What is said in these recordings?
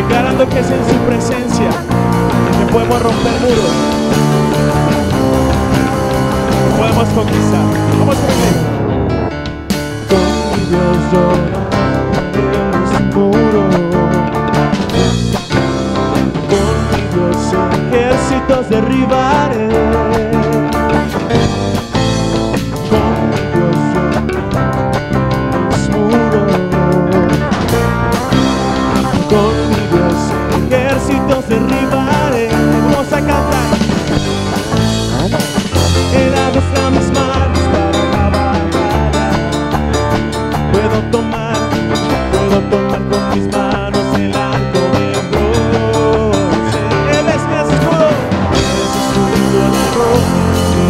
declarando que es en su presencia que podemos romper muros, que podemos conquistar. Vamos a ver. Con mi Dios yo romperé los muros, con mi Dios ejércitos derribaré. Derribaré, vamos a cantar. Él abre mis manos para la batalla. Puedo tomar con mis manos el arco de bronce. Él es mi escudo, es escudo en la roca.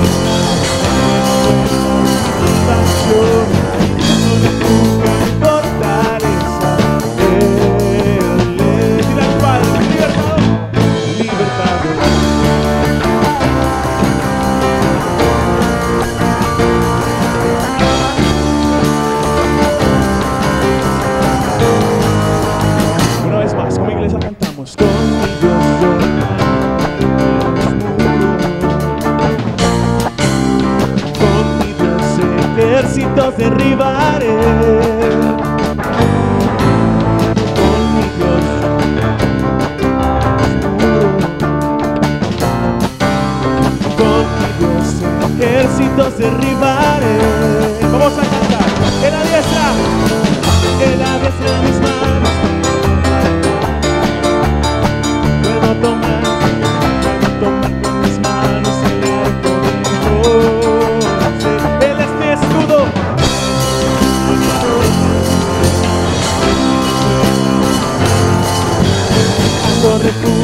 Ejércitos derribaré. Con mi Dios con mi Dios ejércitos derribaré. Vamos a cantar. En la diestra mis manos. Puedo tomar con mis manos el arco de bronce. Él es mi escudo. Refugio